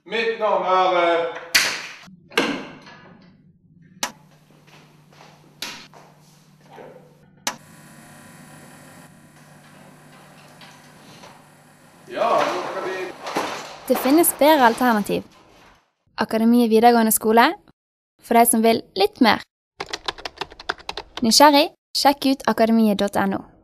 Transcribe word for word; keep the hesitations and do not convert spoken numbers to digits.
Mitt navn er... eh, Ja, nå skal vi... Det finnes bedre alternativ. Akademiet videregående skole, for deg som vil litt mer. Nysgjerrig, sjekk ut akademiet punktum no.